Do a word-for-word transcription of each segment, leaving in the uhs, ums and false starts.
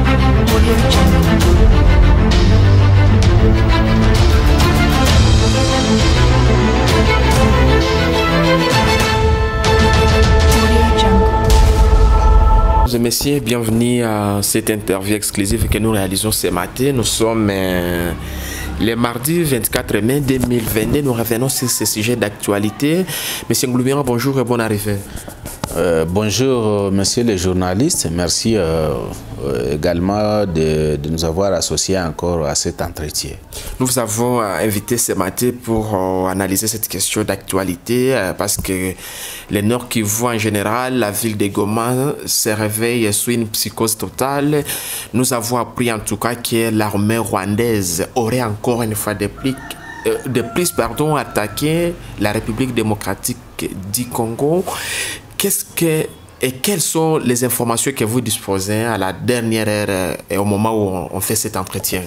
Mesdames et messieurs, bienvenue à cette interview exclusive que nous réalisons ce matin. Nous sommes euh, le mardi vingt-quatre mai deux mille vingt-deux. Nous revenons sur ce sujet d'actualité. Monsieur Ngloubian, bonjour et bonne arrivée. Euh, bonjour, monsieur les journalistes. Merci euh, euh, également de, de nous avoir associés encore à cet entretien. Nous vous avons euh, invité ce matin pour euh, analyser cette question d'actualité euh, parce que le Nord Kivu en général, la ville de Goma se réveille sous une psychose totale. Nous avons appris en tout cas que l'armée rwandaise aurait encore une fois de plus, euh, de plus pardon, attaqué la République démocratique du Congo. Qu'est-ce que et quelles sont les informations que vous disposez à la dernière heure et au moment où on fait cet entretien?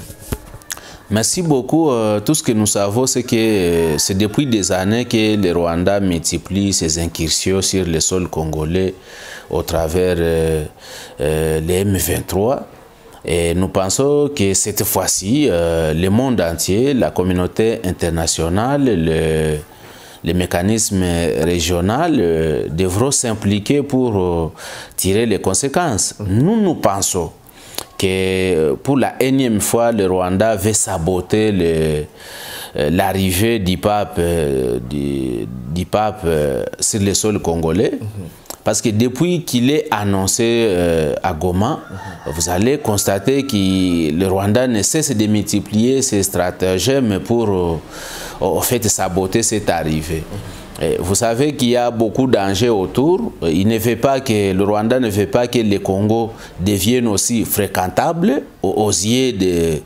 Merci beaucoup. Euh, tout ce que nous savons, c'est que euh, c'est depuis des années que le Rwanda multiplie ses incursions sur le sol congolais au travers euh, euh, les M vingt-trois. Et nous pensons que cette fois-ci, euh, le monde entier, la communauté internationale, le les mécanismes régionaux euh, devront s'impliquer pour euh, tirer les conséquences. Nous, nous pensons que pour la énième fois, le Rwanda veut saboter euh, l'arrivée du pape, euh, du, du pape euh, sur le sol congolais. Mm-hmm. Parce que depuis qu'il est annoncé euh, à Goma, mm-hmm. vous allez constater que le Rwanda ne cesse de multiplier ses stratagèmes pour euh, au fait saboter cette arrivée. Et vous savez qu'il y a beaucoup d'enjeux autour. Il ne veut pas que le Rwanda ne veut pas que le Congo devienne aussi fréquentable aux yeux de,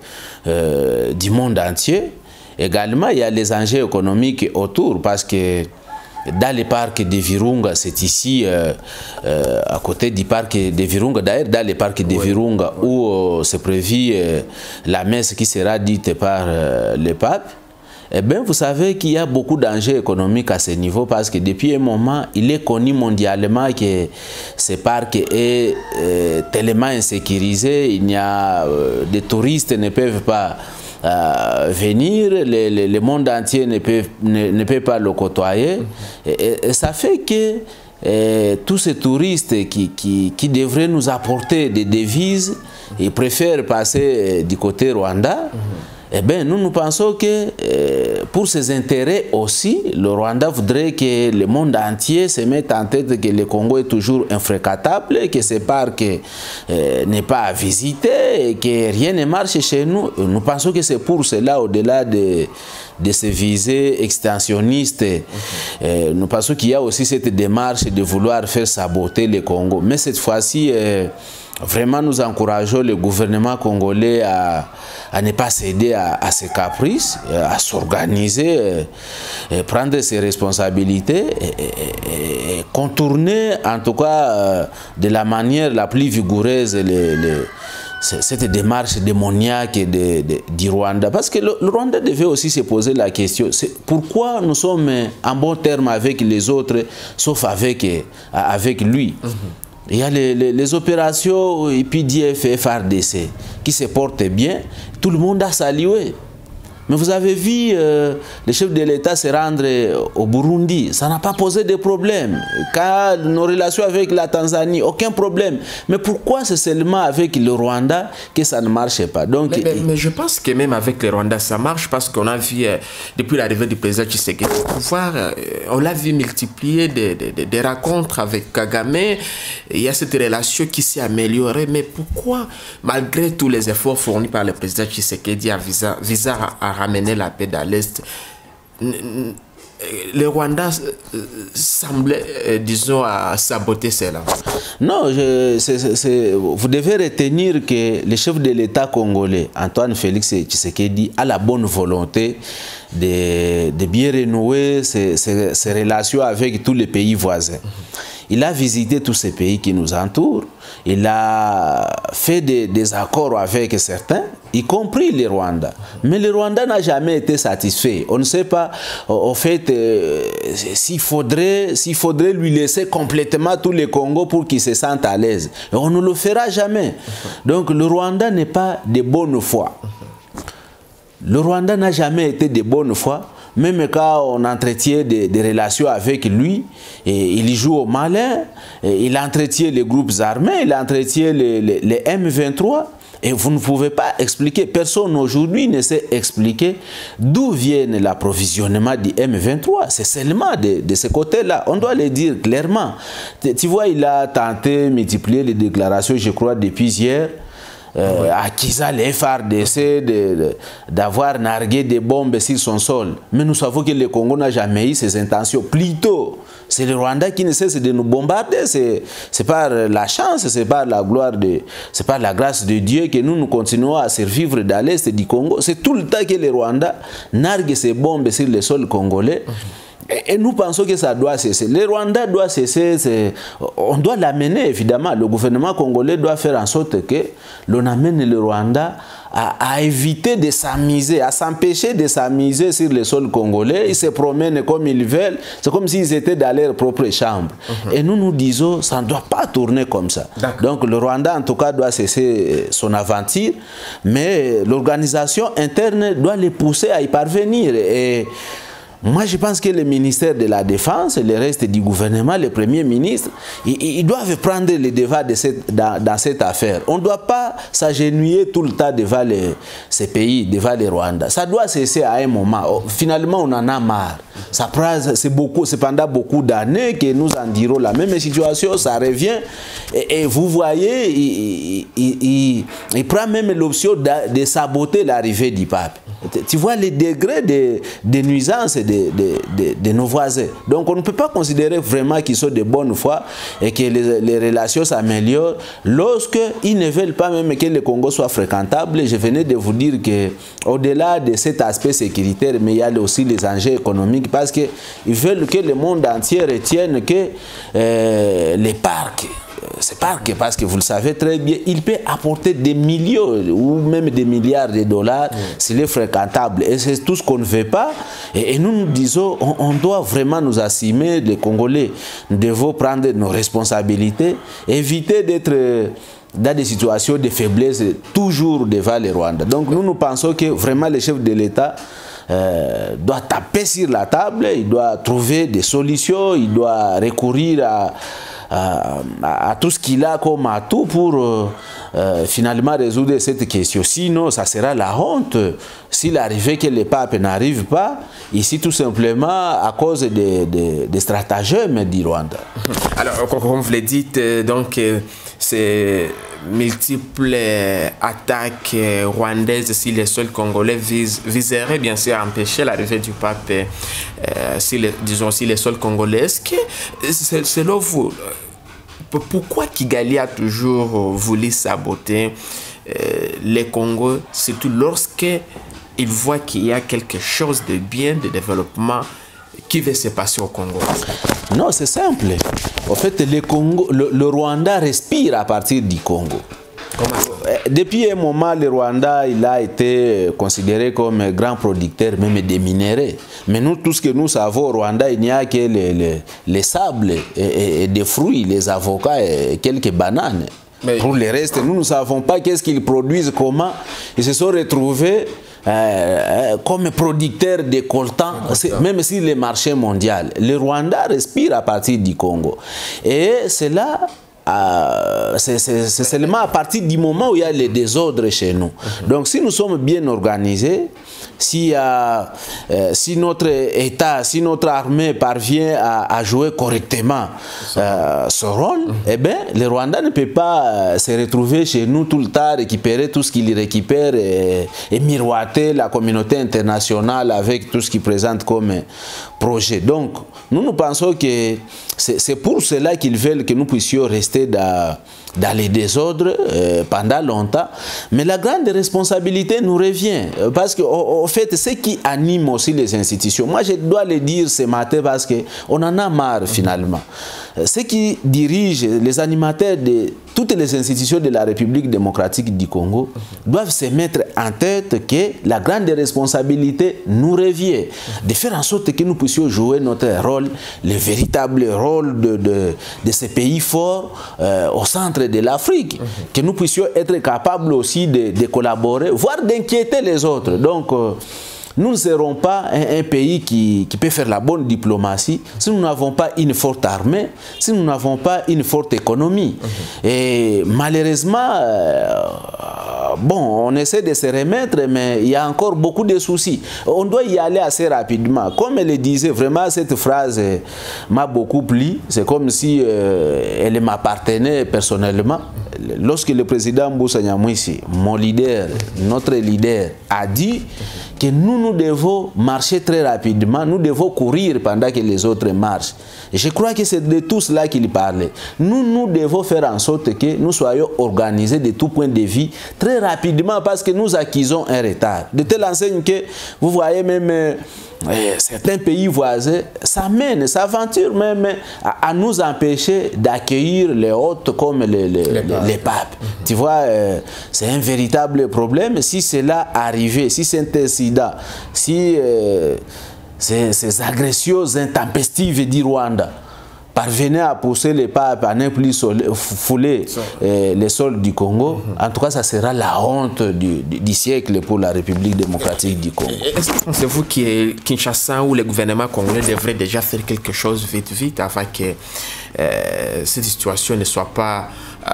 euh, du monde entier. Également, il y a les enjeux économiques autour parce que dans le parc de Virunga, c'est ici, euh, euh, à côté du parc de Virunga, d'ailleurs dans le parc de Virunga, oui, où euh, c'est prévu euh, la messe qui sera dite par euh, le pape. Eh bien, vous savez qu'il y a beaucoup d'enjeux économiques à ce niveau parce que depuis un moment, il est connu mondialement que ce parc est euh, tellement insécurisé, il y a euh, des touristes ne peuvent pas euh, venir, le, le, le monde entier ne peut, ne, ne peut pas le côtoyer. Mm-hmm. et, et ça fait que euh, tous ces touristes qui, qui, qui devraient nous apporter des devises, ils préfèrent passer euh, du côté Rwanda. Mm-hmm. Eh bien, nous, nous pensons que euh, pour ses intérêts aussi, le Rwanda voudrait que le monde entier se mette en tête que le Congo est toujours infréquentable, que ce parc euh, n'est pas à visiter, et que rien ne marche chez nous. Nous pensons que c'est pour cela, au-delà de, de ces visées extensionnistes, okay. euh, nous pensons qu'il y a aussi cette démarche de vouloir faire saboter le Congo. Mais cette fois-ci, euh, vraiment, nous encourageons le gouvernement congolais à, à ne pas céder à, à ses caprices, à s'organiser, prendre ses responsabilités et, et, et contourner, en tout cas, de la manière la plus vigoureuse les, les, cette démarche démoniaque de, de, du Rwanda. Parce que le, le Rwanda devait aussi se poser la question, pourquoi nous sommes en bon terme avec les autres, sauf avec, avec lui. Mm-hmm. Il y a les, les, les opérations I P D F et F R D C qui se portent bien. Tout le monde a salué. Mais vous avez vu euh, le chef de l'État se rendre au Burundi. Ça n'a pas posé de problème. Quand nos relations avec la Tanzanie, aucun problème. Mais pourquoi c'est seulement avec le Rwanda que ça ne marche pas? Donc, mais, mais, mais je pense que même avec le Rwanda, ça marche parce qu'on a vu, euh, depuis l'arrivée du président Tshisekedi, pouvoir, euh, on l'a vu multiplier des, des, des rencontres avec Kagame. Il y a cette relation qui s'est améliorée. Mais pourquoi, malgré tous les efforts fournis par le président Tshisekedi à visa, visa à ramener la paix dans l'Est, le Rwanda semblait, euh, disons, à saboter cela? Non, je, c est, c est, vous devez retenir que le chef de l'État congolais, Antoine Félix Tshisekedi, a la bonne volonté de, de bien renouer ses, ses, ses relations avec tous les pays voisins. il a visité tous ces pays qui nous entourent, il a fait des, des accords avec certains, y compris le Rwanda. Mais le Rwanda n'a jamais été satisfait. On ne sait pas, au fait, euh, s'il faudrait, s'il faudrait lui laisser complètement tout le Congo pour qu'il se sente à l'aise. On ne le fera jamais. Donc le Rwanda n'est pas de bonne foi. Le Rwanda n'a jamais été de bonne foi. Même quand on entretient des, des relations avec lui, et il joue au malin, et il entretient les groupes armés, il entretient les, les, les M vingt-trois, et vous ne pouvez pas expliquer, personne aujourd'hui ne sait expliquer d'où vient l'approvisionnement du M vingt-trois. C'est seulement de, de ce côté-là, on doit le dire clairement. Tu vois, il a tenté de multiplier les déclarations, je crois, depuis hier, Euh, accusant les F R D C d'avoir nargué des bombes sur son sol. Mais nous savons que le Congo n'a jamais eu ces intentions. Plutôt, c'est le Rwanda qui ne cesse de nous bombarder. C'est par la chance, c'est par la gloire, de, c'est par la grâce de Dieu que nous, nous continuons à survivre dans l'est du Congo. C'est tout le temps que le Rwanda nargue ces bombes sur le sol congolais. Et nous pensons que ça doit cesser. Le Rwanda doit cesser. On doit l'amener, évidemment. Le gouvernement congolais doit faire en sorte que l'on amène le Rwanda à, à éviter de s'amuser, à s'empêcher de s'amuser sur le sol congolais. Ils se promènent comme ils veulent. C'est comme s'ils étaient dans leur propre chambre. Uh-huh. Et nous nous disons, ça ne doit pas tourner comme ça. Donc le Rwanda, en tout cas, doit cesser son aventure. Mais l'organisation interne doit les pousser à y parvenir. Et moi, je pense que le ministère de la Défense, le reste du gouvernement, le Premier ministre, ils, ils doivent prendre le devant de cette, dans, dans cette affaire. On ne doit pas s'agenouiller tout le temps devant les, ces pays, devant le Rwanda. Ça doit cesser à un moment. Finalement, on en a marre. C'est beaucoup, c'est pendant beaucoup d'années que nous en dirons la même situation, ça revient. Et, et vous voyez, il, il, il, il prend même l'option de, de saboter l'arrivée du pape. Tu vois les degrés de, de nuisance de, de, de, de nos voisins. Donc on ne peut pas considérer vraiment qu'ils sont de bonne foi et que les, les relations s'améliorent lorsqu'ils ne veulent pas même que le Congo soit fréquentable. Je venais de vous dire qu'au-delà de cet aspect sécuritaire, mais il y a aussi les enjeux économiques parce qu'ils veulent que le monde entier retienne que euh, les parcs, ces parcs, parce que vous le savez très bien, il peut apporter des millions ou même des milliards de dollars mmh. s'il est fréquentable. Et c'est tout ce qu'on ne veut pas. Et, et nous nous disons, on, on doit vraiment nous assumer, les Congolais, nous devons prendre nos responsabilités, éviter d'être dans des situations de faiblesse toujours devant les Rwandais. Donc nous, nous pensons que vraiment le chef de l'État Euh, doit taper sur la table, il doit trouver des solutions, il doit recourir à, à, à tout ce qu'il a comme atout pour euh, euh, finalement résoudre cette question. Sinon, ça sera la honte s'il arrivait que le pape n'arrive pas, ici tout simplement à cause des de, de stratagèmes du Rwanda. Alors, comme vous le dites, donc, c'est multiples attaques rwandaises si les sols congolais vis, viseraient bien sûr à empêcher l'arrivée du pape euh, si les, disons si les sols congolais. Est-ce que selon vous, pourquoi Kigali a toujours voulu saboter euh, les Congos, surtout lorsque il voit qu'il y a quelque chose de bien, de développement qui va se passer au Congo? Non, c'est simple. En fait, le, Congo, le, le Rwanda respire à partir du Congo. Comment? Depuis un moment, le Rwanda il a été considéré comme un grand producteur même des minéraux. Mais nous, tout ce que nous savons au Rwanda, il n'y a que les, les, les sables et, et, et des fruits, les avocats et quelques bananes. Mais pour le reste, nous ne savons pas qu'est-ce qu'ils produisent, comment. Ils se sont retrouvés Euh, comme producteur de coltan, même si le marché mondial. Le Rwanda respire à partir du Congo. Et c'est là, euh, c'est seulement à partir du moment où il y a les désordres chez nous. Mm-hmm. Donc si nous sommes bien organisés, si, euh, euh, si notre État, si notre armée parvient à, à jouer correctement euh, ce rôle, mm-hmm. eh bien, le Rwanda ne peut pas euh, se retrouver chez nous tout le temps, récupérer tout ce qu'il récupère et, et miroiter la communauté internationale avec tout ce qu'il présente comme projet. Donc, nous, nous pensons que c'est pour cela qu'ils veulent que nous puissions rester dans, dans les désordres euh, pendant longtemps. Mais la grande responsabilité nous revient. Parce qu'au fait, ce qui anime aussi les institutions, moi je dois le dire ce matin parce qu'on en a marre finalement. ceux qui dirigent, les animateurs de toutes les institutions de la République démocratique du Congo doivent se mettre en tête que la grande responsabilité nous revient de faire en sorte que nous puissions jouer notre rôle, le véritable rôle de, de, de ces pays forts euh, au centre de l'Afrique, que nous puissions être capables aussi de, de collaborer, voire d'inquiéter les autres. Donc, euh, nous ne serons pas un, un pays qui, qui peut faire la bonne diplomatie si nous n'avons pas une forte armée, si nous n'avons pas une forte économie. Mm-hmm. Et malheureusement, euh, bon, on essaie de se remettre, mais il y a encore beaucoup de soucis. On doit y aller assez rapidement. Comme elle le disait, vraiment, cette phrase m'a beaucoup plu. C'est comme si euh, elle m'appartenait personnellement. Lorsque le président Mbusa Nyamwisi, mon leader, notre leader, a dit que nous, nous devons marcher très rapidement, nous devons courir pendant que les autres marchent. Et je crois que c'est de tout cela qu'il parlait. Nous, nous devons faire en sorte que nous soyons organisés de tout point de vue très rapidement parce que nous acquisons un retard. De telle enseigne que vous voyez même... Euh, Eh, certains pays voisins s'amènent, s'aventurent même à, à nous empêcher d'accueillir les hôtes comme les, les, les, papes. les papes. Mm-hmm. Tu vois, euh, c'est un véritable problème. Si cela arrivait, si cet incident, si euh, ces, ces agressions intempestives du Rwanda parvenaient à pousser les papes à ne plus fouler euh, les sols du Congo, mm-hmm. en tout cas, ça sera la honte du, du, du siècle pour la République démocratique du Congo. Est-ce que pensez-vous que Kinshasa ou le gouvernement congolais devrait déjà faire quelque chose vite, vite, afin que euh, cette situation ne soit pas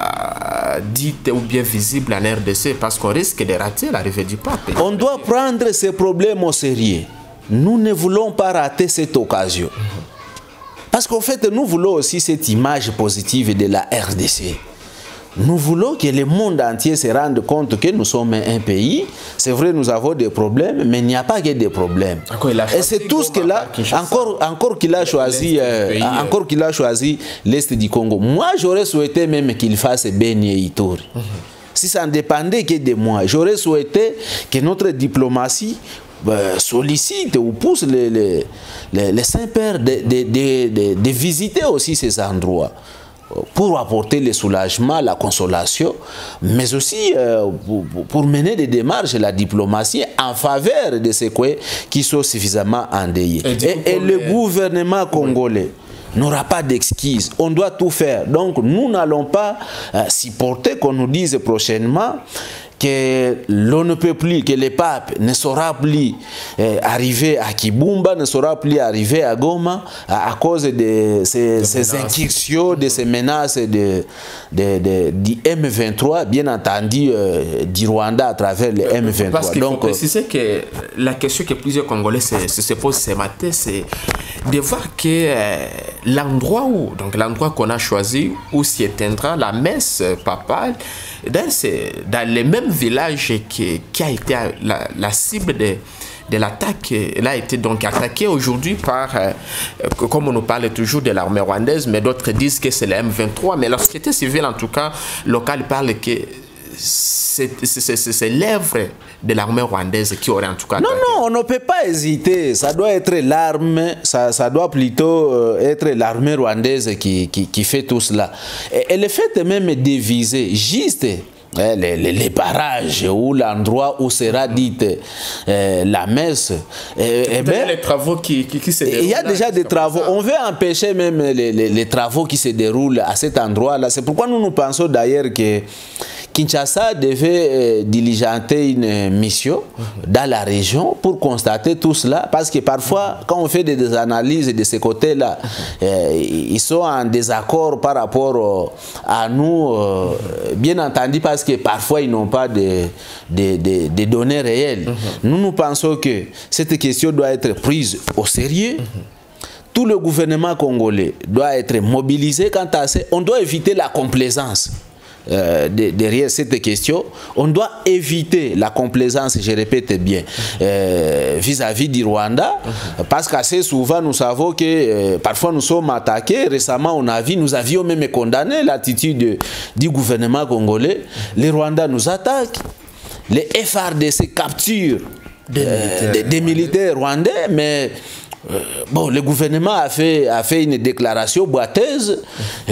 euh, dite ou bien visible en R D C, parce qu'on risque de rater l'arrivée du pape? On doit prendre ces problèmes au sérieux. Nous ne voulons pas rater cette occasion. Mm-hmm. Parce qu'en fait, nous voulons aussi cette image positive de la R D C. Nous voulons que le monde entier se rende compte que nous sommes un pays. C'est vrai, nous avons des problèmes, mais il n'y a pas que des problèmes. Et c'est tout ce qu'il a, encore, encore qu'il a choisi, euh, encore qu'il a choisi l'Est du Congo. Moi, j'aurais souhaité même qu'il fasse Beni et Ituri. Mm-hmm. Si ça ne dépendait que de moi, j'aurais souhaité que notre diplomatie Euh, sollicite ou pousse les, les, les, les Saints-Pères de, de, de, de, de visiter aussi ces endroits pour apporter le soulagement, la consolation, mais aussi euh, pour, pour mener des démarches, la diplomatie en faveur de ceux qui sont suffisamment endeuillés. Et, et, et le est... gouvernement congolais n'aura pas d'excuses. On doit tout faire. Donc nous n'allons pas euh, supporter qu'on nous dise prochainement que l'on ne peut plus, que le pape ne saura plus euh, arriver à Kibumba, ne saura plus arriver à Goma à, à cause de ces, de ces incursions, de ces menaces de, de, de, de M vingt-trois, bien entendu euh, du Rwanda à travers le M vingt-trois. Parce qu'il faut Donc, préciser que la question que plusieurs Congolais se, se, se posent ce matin, c'est de voir que euh, l'endroit où, donc l'endroit qu'on a choisi, où s'y éteindra la messe papale, dans, dans les mêmes villages qui, qui a été la, la cible de, de l'attaque, elle a été donc attaquée aujourd'hui par, euh, comme on nous parle toujours de l'armée rwandaise, mais d'autres disent que c'est le M vingt-trois, mais la société civile en tout cas locale parle que c'est l'œuvre de l'armée rwandaise qui aurait en tout cas... Non, non, on ne peut pas hésiter. Ça doit être l'armée, ça, ça doit plutôt être l'armée rwandaise qui, qui, qui fait tout cela. Et, et le fait même de viser juste... Les, les, les barrages ou l'endroit où sera dite euh, la messe. Et, et ben, les travaux qui, qui, qui se déroulent. Il y a déjà des travaux. On veut empêcher même les, les, les travaux qui se déroulent à cet endroit-là. C'est pourquoi nous nous pensons d'ailleurs que Kinshasa devait euh, diligenter une mission dans la région pour constater tout cela. Parce que parfois, quand on fait des, des analyses de ce côté-là, euh, ils sont en désaccord par rapport euh, à nous, euh, bien entendu, parce que parfois ils n'ont pas de, de, de, de données réelles. Mm-hmm. Nous, nous pensons que cette question doit être prise au sérieux. Mm-hmm. Tout le gouvernement congolais doit être mobilisé quant à ça. On doit éviter la complaisance. Euh, de, derrière cette question, on doit éviter la complaisance, je répète bien, vis-à-vis euh, -vis du Rwanda, mm-hmm. parce qu'assez souvent nous savons que euh, parfois nous sommes attaqués. Récemment, on a vu, nous avions même condamné l'attitude du gouvernement congolais. Les Rwandais nous attaquent, les F R D C capturent des, euh, militaires. des, des militaires rwandais, mais Euh, bon, le gouvernement a fait, a fait une déclaration boiteuse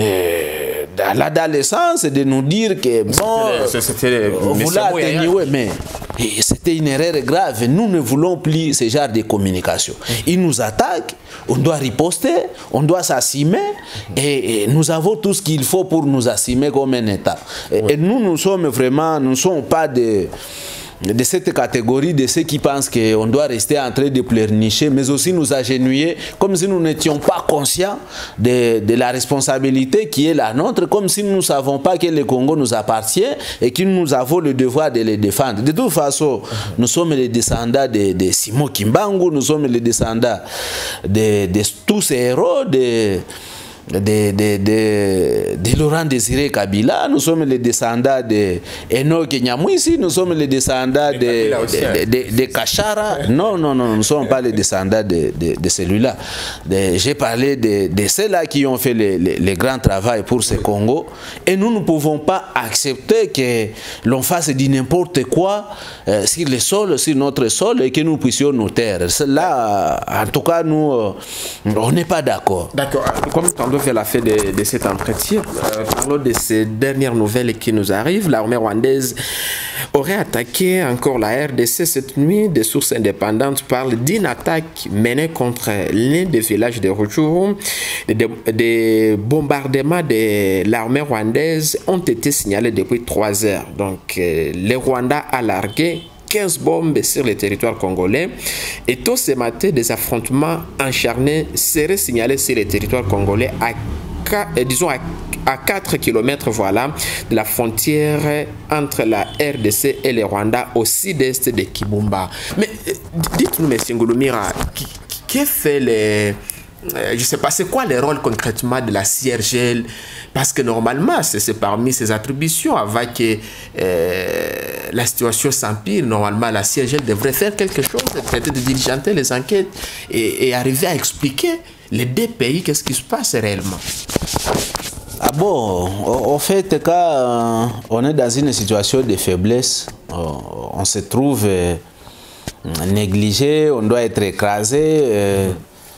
euh, dans l'adolescence de nous dire que bon, c'était vous l'atténuez, mais c'était une erreur grave. Nous ne voulons plus ce genre de communication. Ils nous attaquent, on doit riposter, on doit s'assumer et, et nous avons tout ce qu'il faut pour nous assumer comme un État. Et, et nous, nous sommes vraiment, nous ne sommes pas de... de cette catégorie de ceux qui pensent qu'on doit rester en train de pleurnicher, mais aussi nous agenouiller comme si nous n'étions pas conscients de, de la responsabilité qui est la nôtre, comme si nous ne savons pas que le Congo nous appartient et que nous avons le devoir de les défendre. De toute façon, nous sommes les descendants de, de Simon Kimbangu, nous sommes les descendants de, de tous ces héros, de... De, de, de, de Laurent Désiré Kabila, nous sommes les descendants de Enoch Nyamwisi, nous sommes les descendants de, de, de, de, de Kachara. Non, non, non, nous ne sommes pas les descendants de, de, de celui-là. J'ai parlé de, de ceux-là qui ont fait le, le, le grand travail pour ce Congo. Et nous ne pouvons pas accepter que l'on fasse du n'importe quoi euh, sur le sol, sur notre sol, et que nous puissions nous taire. Là, en tout cas, nous, euh, on n'est pas d'accord. D'accord. Comme tantôt fait la fin de, de cet entretien, euh, parlons de ces dernières nouvelles qui nous arrivent. L'armée rwandaise aurait attaqué encore la R D C cette nuit. Des sources indépendantes parlent d'une attaque menée contre l'un des villages de Rutshuru. Des, des bombardements de l'armée rwandaise ont été signalés depuis trois heures. Donc, euh, le Rwanda a largué quinze bombes sur le territoire congolais. Et tôt ce matin, des affrontements acharnés seraient signalés sur le territoire congolais à, disons à, à quatre kilomètres voilà, de la frontière entre la R D C et le Rwanda au sud-est de Kibumba. Mais dites-nous, M. Ngulumira, qui, qui fait les... Euh, je ne sais pas, c'est quoi le rôle concrètement de la C I R G L? Parce que normalement, c'est parmi ses attributions, avant que euh, la situation s'empire, normalement la C I R G L devrait faire quelque chose, traiter de diligenter les enquêtes et, et arriver à expliquer les deux pays qu'est-ce qui se passe réellement. Ah bon, au fait, quand euh, on est dans une situation de faiblesse, euh, on se trouve euh, négligé, on doit être écrasé. Euh,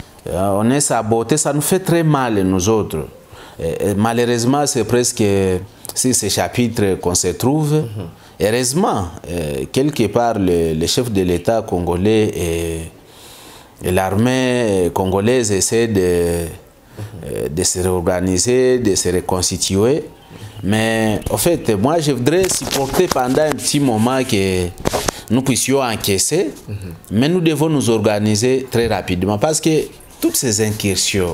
On est saboté, ça nous fait très mal nous autres. Et malheureusement, c'est presque sur ces chapitres qu'on se trouve. Mm-hmm. Heureusement, euh, quelque part, le, le chef de l'État congolais et, et l'armée congolaise essaient de, mm-hmm. euh, de se réorganiser, de se reconstituer. Mais en fait, moi, je voudrais supporter pendant un petit moment que nous puissions encaisser, mm-hmm. mais nous devons nous organiser très rapidement parce que toutes ces incursions,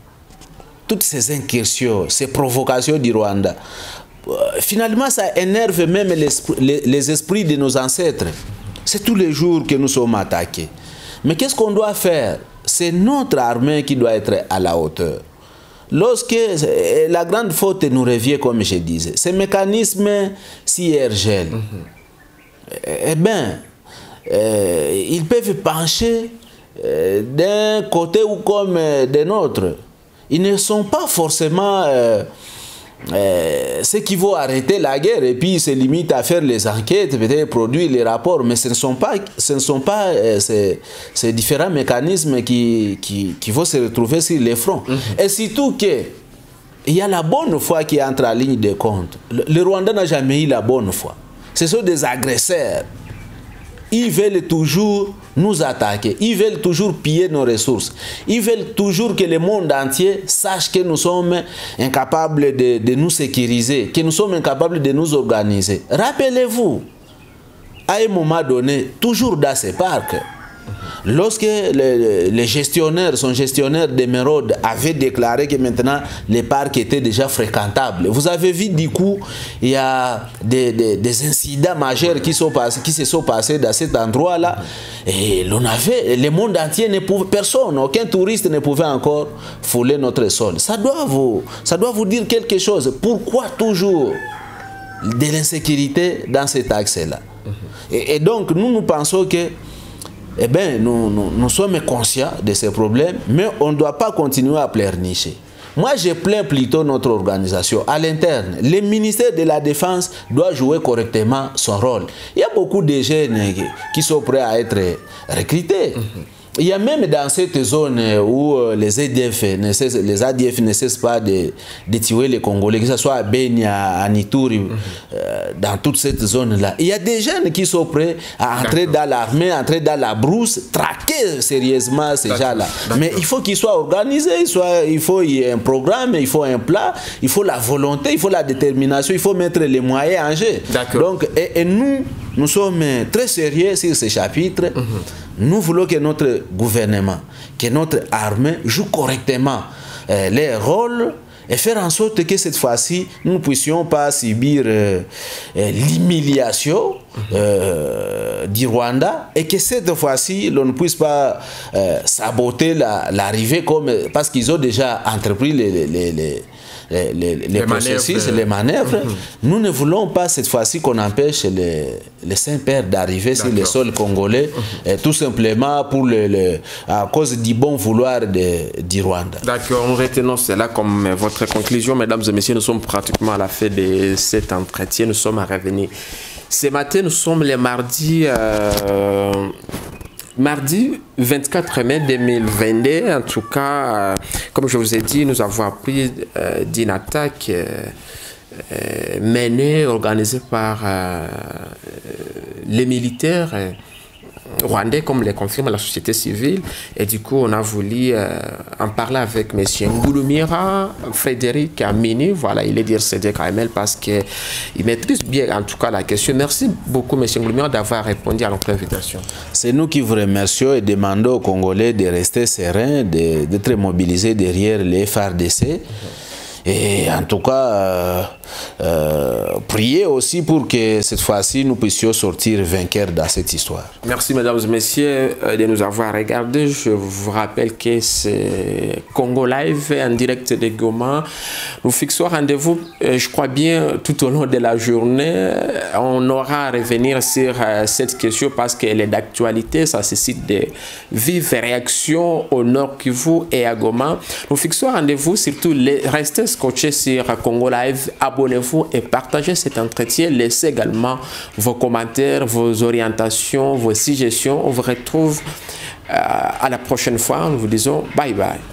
toutes ces incursions, ces provocations du Rwanda, euh, finalement, ça énerve même les, les esprits de nos ancêtres. C'est tous les jours que nous sommes attaqués. Mais qu'est-ce qu'on doit faire? C'est notre armée qui doit être à la hauteur. Lorsque la grande faute nous revient, comme je disais, ces mécanismes C I R G L, mm-hmm. eh bien, euh, ils peuvent pencher euh, d'un côté ou comme euh, de l'autre. Ils ne sont pas forcément euh, euh, ceux qui vont arrêter la guerre et puis se limitent à faire les enquêtes, peut-être produire les rapports, mais ce ne sont pas, ce ne sont pas euh, ces, ces différents mécanismes qui, qui, qui vont se retrouver sur les fronts. Mm-hmm. Et surtout que il y a la bonne foi qui entre en ligne de compte. Le, le Rwanda n'a jamais eu la bonne foi. Ce sont des agresseurs. Ils veulent toujours nous attaquer. Ils veulent toujours piller nos ressources. Ils veulent toujours que le monde entier sache que nous sommes incapables de, de nous sécuriser, que nous sommes incapables de nous organiser. Rappelez-vous, à un moment donné, toujours dans ces parcs, lorsque le, le gestionnaire, son gestionnaire d'émeraude avait déclaré que maintenant les parcs étaient déjà fréquentables, vous avez vu du coup, il y a des, des, des incidents majeurs qui, sont passés, qui se sont passés dans cet endroit-là. Et l'on avait, le monde entier ne pouvait, personne, aucun touriste ne pouvait encore fouler notre sol. Ça doit vous, ça doit vous dire quelque chose. Pourquoi toujours de l'insécurité dans cet axe-là? Et, et donc, nous, nous pensons que eh bien, nous, nous, nous sommes conscients de ces problèmes, mais on ne doit pas continuer à pleurnicher. Moi, je plains plutôt notre organisation à l'interne. Le ministère de la Défense doit jouer correctement son rôle. Il y a beaucoup de jeunes qui sont prêts à être recrutés. Mm-hmm. il y a même dans cette zone où les A D F ne cessent, les A D F ne cessent pas de, de tuer les Congolais, que ce soit à Beni, à Ituri, mm-hmm. euh, dans toute cette zone-là. Il y a des jeunes qui sont prêts à entrer dans l'armée, entrer dans la brousse, traquer sérieusement ces gens-là. Mais il faut qu'ils soient organisés, il, soit, il faut il y ait un programme, il faut un plan, il faut la volonté, il faut la détermination, il faut mettre les moyens en jeu. Donc, et, et nous, nous sommes très sérieux sur ce chapitre. Mm-hmm. Nous voulons que notre gouvernement, que notre armée joue correctement euh, les rôles et faire en sorte que cette fois-ci, nous ne puissions pas subir euh, euh, l'humiliation euh, du Rwanda et que cette fois-ci, l'on ne puisse pas euh, saboter l'arrivée la, comme parce qu'ils ont déjà entrepris les, les, les, les Les, les, les, les processus, manœuvres. les manœuvres. Mm-hmm. Nous ne voulons pas cette fois-ci qu'on empêche les, les Saint-Pères d'arriver sur le sol congolais, mm-hmm. tout simplement pour le, le, à cause du bon vouloir de, du Rwanda. D'accord, nous retenons cela comme votre conclusion. Mesdames et messieurs, nous sommes pratiquement à la fin de cet entretien. Nous sommes à revenir. Ce matin, nous sommes le mardi... Euh, Mardi vingt-quatre mai deux mille vingt-deux, en tout cas, euh, comme je vous ai dit, nous avons appris euh, d'une attaque euh, euh, menée, organisée par euh, les militaires euh, rwandais, comme le confirme la société civile. Et du coup, on a voulu euh, en parler avec M. Ngulumira Frédéric Amini. Voilà, il est D R C D K M L parce qu'il maîtrise bien, en tout cas, la question. Merci beaucoup, M. Ngulumira, d'avoir répondu à notre invitation. C'est nous qui vous remercions et demandons aux Congolais de rester sereins, d'être mobilisés derrière les F R D C. Mm-hmm. Et en tout cas, euh, euh, prier aussi pour que cette fois-ci, nous puissions sortir vainqueurs dans cette histoire. Merci, mesdames et messieurs, de nous avoir regardés. Je vous rappelle que c'est Congo Live en direct de Goma. Nous fixons rendez-vous, je crois bien, tout au long de la journée. On aura à revenir sur cette question parce qu'elle est d'actualité. Ça suscite de vives réactions au Nord Kivu et à Goma. Nous fixons rendez-vous, surtout, les, restez scotché sur Congo Live, abonnez-vous et partagez cet entretien. Laissez également vos commentaires, vos orientations, vos suggestions. On vous retrouve euh, à la prochaine fois. Nous vous disons bye bye.